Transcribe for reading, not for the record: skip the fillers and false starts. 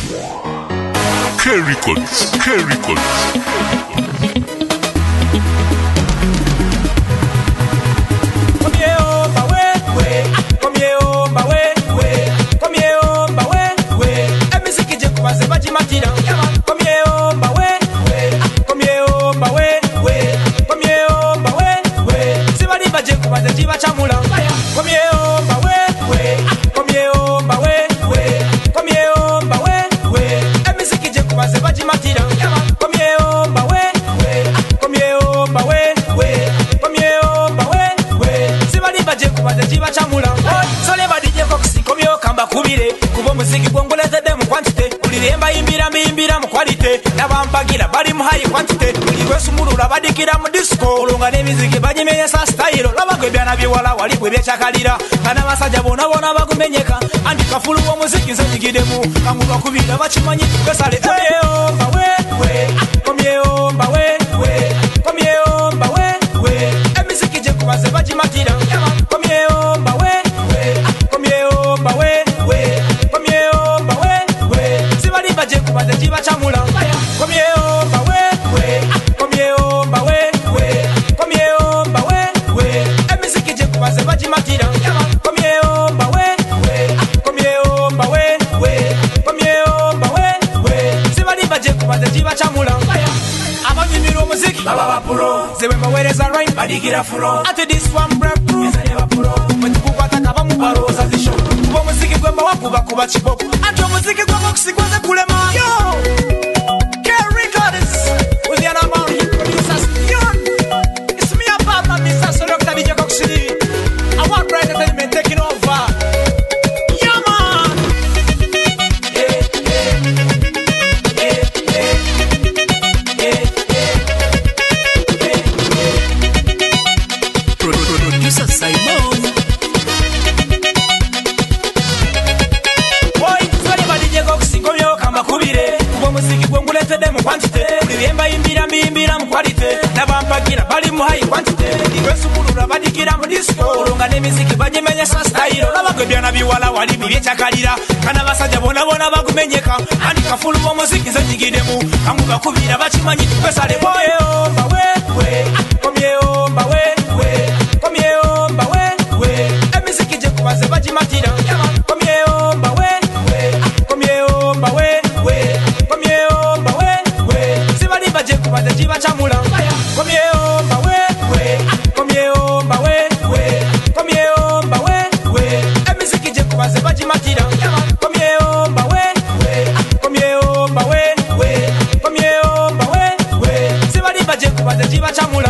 K-Records. Imbira mu quality nabampagira bali mu high quantity buli wesumulula badikira mu disco olunga n'emiziki banyimenya sa style labagwe byana biwala wali gwe byachakalira kana basajja bona bagumenyeka andika fulu wo muziki nzigidemu kanguba kubira bachimanyi kwesale eyo bawe komyeyo bawe komyeyo bawe emiziki je kubaze bajimatira komyeyo bawe komyeyo bawe komyeyo bawe zibali baje kubaze jiba chamula komyeyo bawe komyeyo bawe komyeyo bawe emiziki je kubaze bajimatira komyeyo bawe komyeyo bawe komyeyo bawe zibali baje kubaze jiba chamula abanyimiro muziki baba bapuro zewe mawereza rhyme badikira furo ate this one break through izeba puro mtukubata kaba mubaroza zisho kuba muziki gwemba wakuba kuba chipop ate muziki gwemba kusikwaze kulema yo K-Records with the amount of producers it's me and Papa Mr. Solokta DJ Coxy I want Bright Entertainment taking over yeah man Producer Simon boy sorry ba DJ Coxy komyo kamba kubire kuba muziki gwongulete mu quantity uliemba imbira mu quality nabampagira bali mu high quantity ibesumulura badikira mu disco olunga n'emiziki banyemenya sa style labagwe byana biwala wali byechakalira kana basajja bona bagumenyeka andika fulu wo muziki nzigidemu kanguba kubira bachimanyi kwesale boyo bawe komyeyo bawe komyeyo bawe emiziki je kubaze bajimatira komyeyo bawe komyeyo bawe komyeyo bawe zibali baje kubaze jiba chamula komyeyo bawe komyeyo bawe komyeyo bawe emiziki je kubaze bajimatira komyeyo bawe komyeyo bawe komyeyo bawe zibali baje kubaze jiba chamula